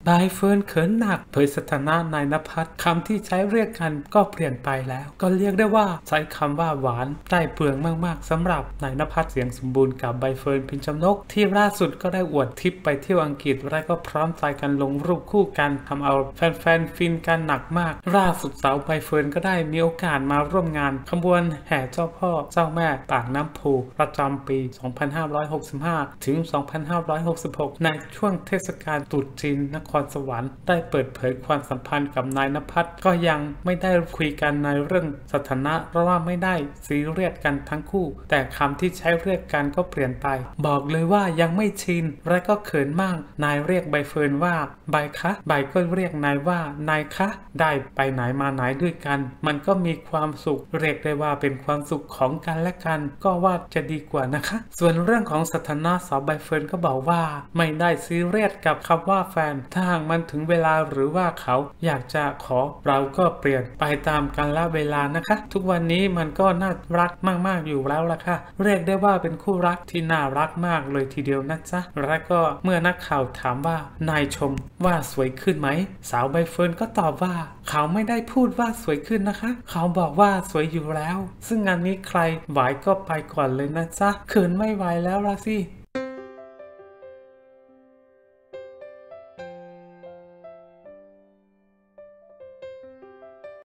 ใบเฟิร์นเขินหนักเผยสถานะนายณภัทรคำที่ใช้เรียกกันก็เปลี่ยนไปแล้วก็เรียกได้ว่าใช้คำว่าหวานได้เปลืองมากๆสำหรับนายณภัทรเสียงสมบูรณ์กับใบเฟิร์นพิมพ์ชนกที่ล่าสุดก็ได้อวดทริปไปเที่ยวอังกฤษและก็พร้อมใจกันลงรูปคู่กันทำเอาแฟนๆฟินกันหนักมากล่าสุดสาวใบเฟิร์นก็ได้มีโอกาสมาร่วมงานขบวนแห่เจ้าพ่อเจ้าแม่ปากน้ำโพประจำปี 2565 ถึง 2566 ในช่วงเทศกาลตรุษจีนนครสวรรค์ได้เปิดเผยความสัมพันธ์กับนายณภัทรก็ยังไม่ได้คุยกันในเรื่องสถานะเพราะว่าไม่ได้ซีเรียสกันทั้งคู่แต่คำที่ใช้เรียกกันก็เปลี่ยนไปบอกเลยว่ายังไม่ชินและก็เขินมากนายเรียกใบเฟิร์นว่าใบคะใบก็เรียกนายว่านายคะได้ไปไหนมาไหนด้วยกันมันก็มีความสุขเรียกได้ว่าเป็นความสุขของกันและกันก็ว่าจะดีกว่านะคะส่วนเรื่องของสถานะสาวใบเฟิร์นก็บอกว่าไม่ได้ซีเรียสกับคำว่าแฟนถ้าหากมันถึงเวลาหรือว่าเขาอยากจะขอเราก็เปลี่ยนไปตามกาลเวลานะคะทุกวันนี้มันก็น่ารักมากๆอยู่แล้วล่ะค่ะเรียกได้ว่าเป็นคู่รักที่น่ารักมากเลยทีเดียวนะจ๊ะและก็เมื่อนักข่าวถามว่านายชมว่าสวยขึ้นไหมสาวใบเฟิร์นก็ตอบว่าเขาไม่ได้พูดว่าสวยขึ้นนะคะเขาบอกว่าสวยอยู่แล้วซึ่งงานนี้ใครไหวก็ไปก่อนเลยนะจ๊ะเขินไม่ไหวแล้วล่ะสิ